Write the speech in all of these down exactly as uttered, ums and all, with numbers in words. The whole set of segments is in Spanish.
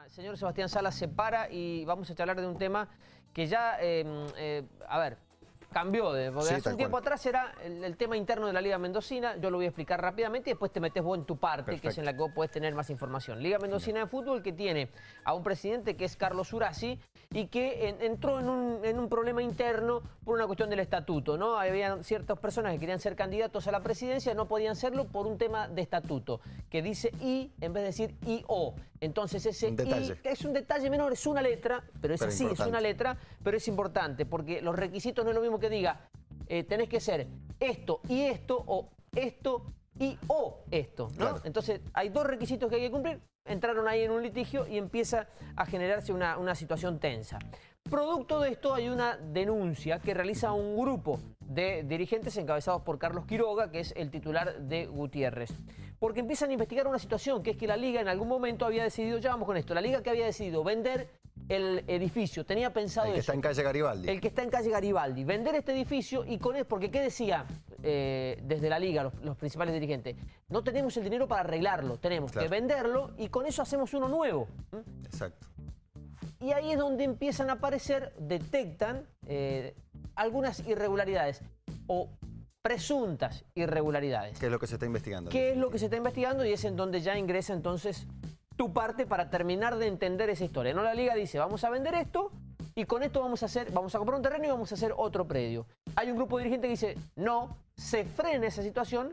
Señor Sebastián Salas se para y vamos a charlar de un tema que ya, eh, eh, a ver, cambió. De, porque sí, hace un tiempo cual. atrás era el, el tema interno de la Liga Mendocina. Yo lo voy a explicar rápidamente y después te metes vos en tu parte, Perfecto. que es en la que vos podés tener más información. Liga Mendocina de Fútbol, que tiene a un presidente que es Carlos Urasi y que en, entró en un, en un problema interno por una cuestión del estatuto, ¿no? Había ciertas personas que querían ser candidatos a la presidencia, no podían serlo por un tema de estatuto, que dice I en vez de decir I O. Entonces ese un I es un detalle menor, es una letra, pero es pero así, importante. es una letra, pero es importante, porque los requisitos no es lo mismo que diga, eh, tenés que ser esto y esto, o esto y o esto, ¿no? Claro. Entonces hay dos requisitos que hay que cumplir, entraron ahí en un litigio y empieza a generarse una, una situación tensa. Producto de esto hay una denuncia que realiza un grupo de dirigentes encabezados por Carlos Quiroga, que es el titular de Gutiérrez. Porque empiezan a investigar una situación, que es que la Liga en algún momento había decidido, ya vamos con esto, la Liga que había decidido vender el edificio, tenía pensado El que eso, está en calle Garibaldi. El que está en calle Garibaldi, vender este edificio y con eso, porque ¿qué decía eh, desde la Liga los, los principales dirigentes? No tenemos el dinero para arreglarlo, tenemos claro. que venderlo y con eso hacemos uno nuevo. ¿Mm? Exacto. Y ahí es donde empiezan a aparecer, detectan eh, algunas irregularidades o presuntas irregularidades. ¿Qué es lo que se está investigando? ¿Qué es lo que se está investigando? Y es en donde ya ingresa entonces tu parte para terminar de entender esa historia. No, la Liga dice, vamos a vender esto y con esto vamos a hacer, vamos a comprar un terreno y vamos a hacer otro predio. Hay un grupo dirigente que dice, no, se frena esa situación,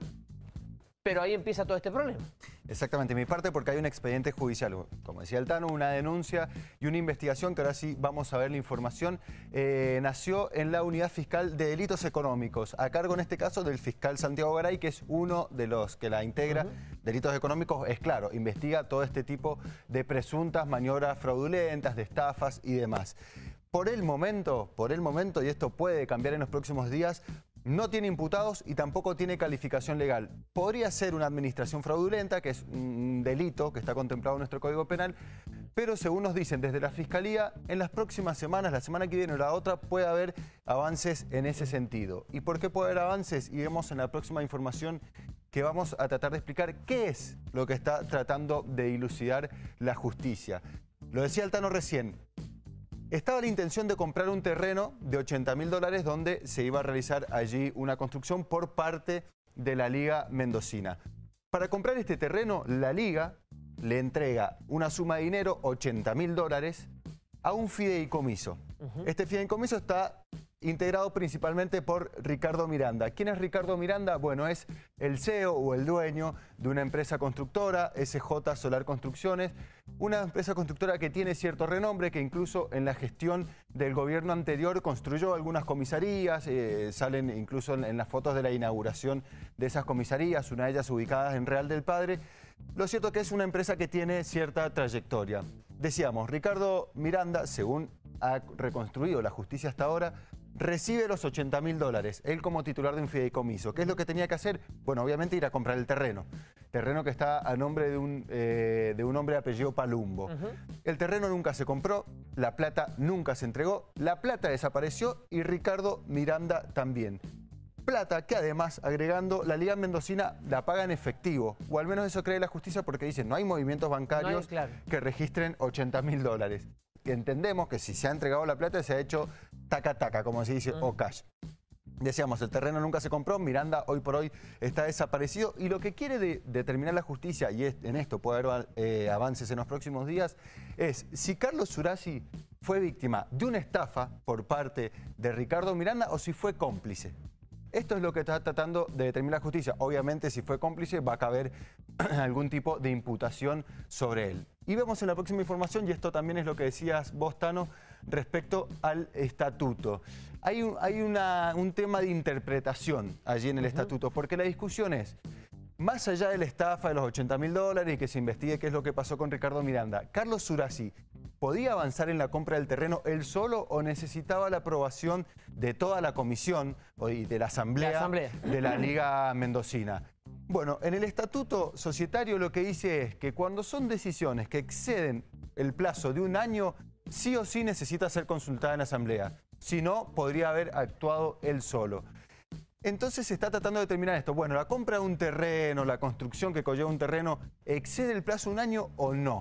pero ahí empieza todo este problema. Exactamente, mi parte porque hay un expediente judicial, como decía el Tano, una denuncia y una investigación que ahora sí vamos a ver la información. Eh, nació en la Unidad Fiscal de Delitos Económicos, a cargo en este caso del fiscal Santiago Garay, que es uno de los que la integra. Uh-huh. Delitos económicos, es claro, investiga todo este tipo de presuntas maniobras fraudulentas, de estafas y demás. Por el momento, por el momento, y esto puede cambiar en los próximos días, no tiene imputados y tampoco tiene calificación legal. Podría ser una administración fraudulenta, que es un delito que está contemplado en nuestro Código Penal, pero según nos dicen desde la Fiscalía, en las próximas semanas, la semana que viene o la otra, puede haber avances en ese sentido. ¿Y por qué puede haber avances? Y vemos en la próxima información que vamos a tratar de explicar qué es lo que está tratando de dilucidar la justicia. Lo decía el Tano recién. Estaba la intención de comprar un terreno de ochenta mil dólares donde se iba a realizar allí una construcción por parte de la Liga Mendocina. Para comprar este terreno, la Liga le entrega una suma de dinero, ochenta mil dólares, a un fideicomiso. Uh-huh. Este fideicomiso está integrado principalmente por Ricardo Miranda. ¿Quién es Ricardo Miranda? Bueno, es el C E O o el dueño de una empresa constructora, S J Solar Construcciones, una empresa constructora que tiene cierto renombre, que incluso en la gestión del gobierno anterior construyó algunas comisarías, eh, salen incluso en, en las fotos de la inauguración de esas comisarías, una de ellas ubicadas en Real del Padre. Lo cierto es que es una empresa que tiene cierta trayectoria. Decíamos, Ricardo Miranda, según ha reconstruido la justicia hasta ahora, recibe los ochenta mil dólares, él como titular de un fideicomiso. ¿Qué es lo que tenía que hacer? Bueno, obviamente ir a comprar el terreno. Terreno que está a nombre de un, eh, de un hombre de apellido Palumbo. Uh-huh. El terreno nunca se compró, la plata nunca se entregó, la plata desapareció y Ricardo Miranda también. Plata que además, agregando, la Liga Mendocina la paga en efectivo, o al menos eso cree la justicia porque dicen no hay movimientos bancarios no hay, claro. que registren ochenta mil dólares. Entendemos que si se ha entregado la plata se ha hecho taca-taca, como se dice, uh-huh. o cash. Decíamos, el terreno nunca se compró, Miranda hoy por hoy está desaparecido y lo que quiere de, determinar la justicia, y es, en esto puede haber eh, avances en los próximos días, es si Carlos Urasi fue víctima de una estafa por parte de Ricardo Miranda o si fue cómplice. Esto es lo que está tratando de determinar la justicia. Obviamente, si fue cómplice, va a caber algún tipo de imputación sobre él. Y vemos en la próxima información, y esto también es lo que decías vos, Tano, respecto al estatuto. Hay un, hay una, un tema de interpretación allí en el uh-huh. estatuto, porque la discusión es, más allá de la estafa de los ochenta mil dólares y que se investigue qué es lo que pasó con Ricardo Miranda, ¿Carlos Urasi podía avanzar en la compra del terreno él solo o necesitaba la aprobación de toda la comisión y de la asamblea, la asamblea de la Liga Mendocina? Bueno, en el estatuto societario lo que dice es que cuando son decisiones que exceden el plazo de un año, sí o sí necesita ser consultada en la asamblea. Si no, podría haber actuado él solo. Entonces se está tratando de determinar esto. Bueno, la compra de un terreno, la construcción que conlleva un terreno, ¿excede el plazo de un año o no?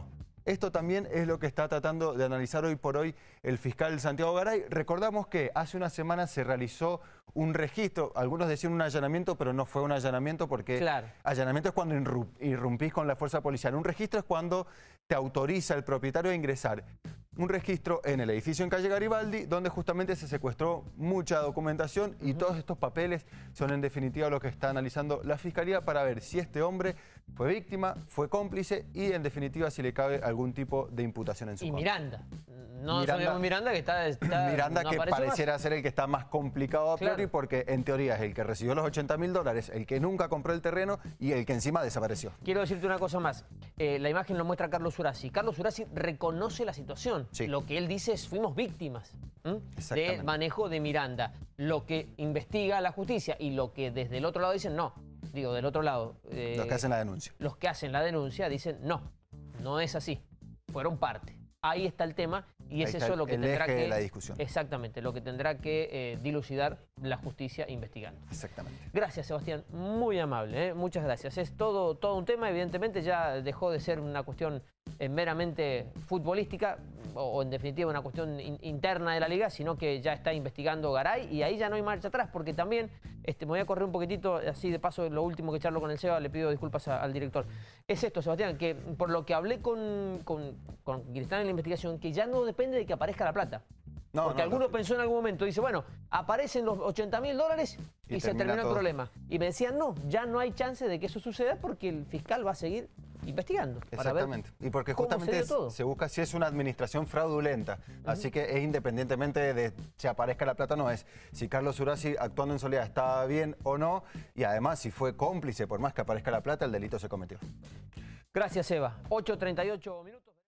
Esto también es lo que está tratando de analizar hoy por hoy el fiscal Santiago Garay. Recordamos que hace una semana se realizó un registro, algunos decían un allanamiento, pero no fue un allanamiento porque claro. allanamiento es cuando irrumpís con la fuerza policial. Un registro es cuando te autoriza el propietario a ingresar. Un registro en el edificio en calle Garibaldi, donde justamente se secuestró mucha documentación y uh-huh. todos estos papeles son en definitiva lo que está analizando la Fiscalía para ver si este hombre fue víctima, fue cómplice y en definitiva si le cabe algún tipo de imputación en su y contra. Miranda. No Miranda, sabemos Miranda que está... está Miranda no que pareciera más. ser el que está más complicado a priori claro. porque en teoría es el que recibió los ochenta mil dólares, el que nunca compró el terreno y el que encima desapareció. Quiero decirte una cosa más. Eh, la imagen lo muestra Carlos Urasi. Carlos Urasi reconoce la situación. Sí. Lo que él dice es fuimos víctimas del manejo de Miranda. Lo que investiga la justicia y lo que desde el otro lado dicen no. Digo, del otro lado. Eh, los que hacen la denuncia. Los que hacen la denuncia dicen no, no es así. Fueron parte. Ahí está el tema y es eso lo que el tendrá eje que... de la discusión. Exactamente, lo que tendrá que eh, dilucidar la justicia investigando. Exactamente. Gracias, Sebastián. Muy amable, ¿eh? Muchas gracias. Es todo, todo un tema, evidentemente ya dejó de ser una cuestión eh, meramente futbolística o, o en definitiva una cuestión in, interna de la liga, sino que ya está investigando Garay y ahí ya no hay marcha atrás porque también, este, me voy a correr un poquitito, así de paso lo último que charlo con el Seba, le pido disculpas a, al director. Es esto, Sebastián, que por lo que hablé con, con, con quien está en la investigación, que ya no depende de que aparezca la plata. No, Porque no, alguno no. pensó en algún momento, dice, bueno, aparecen los ochenta mil dólares y, y se terminó todo. el problema. Y me decían, no, ya no hay chance de que eso suceda porque el fiscal va a seguir investigando. Exactamente. Para ver y porque justamente se, se busca si es una administración fraudulenta. Uh-huh. Así que es independientemente de si aparezca la plata o no, es si Carlos Urasi actuando en soledad estaba bien o no. Y además, si fue cómplice, por más que aparezca la plata, el delito se cometió. Gracias, Eva. ocho treinta y ocho minutos.